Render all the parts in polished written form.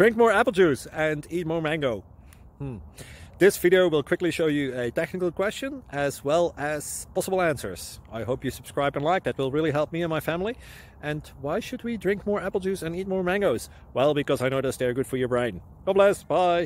Drink more apple juice and eat more mango. This video will quickly show you a technical question as well as possible answers. I hope you subscribe and like, that will really help me and my family. And why should we drink more apple juice and eat more mangoes? Well, because I noticed they're good for your brain. God bless, bye.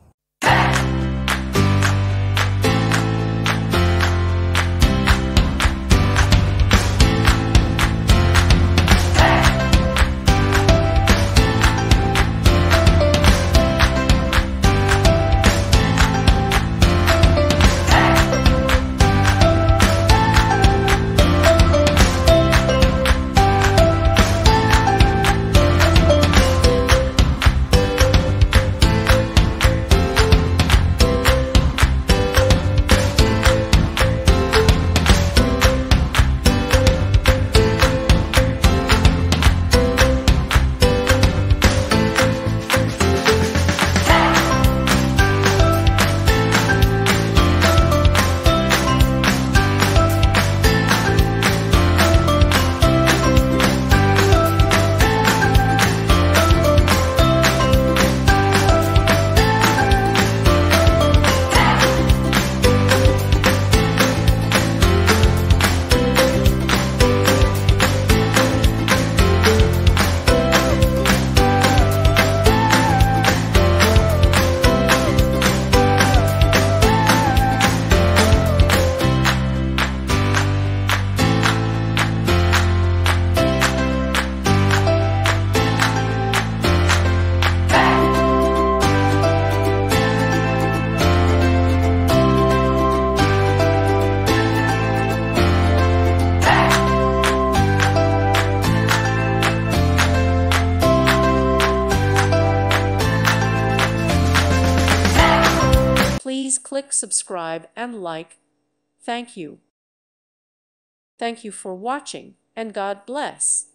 Please click subscribe and like. Thank you. Thank you for watching, and God bless.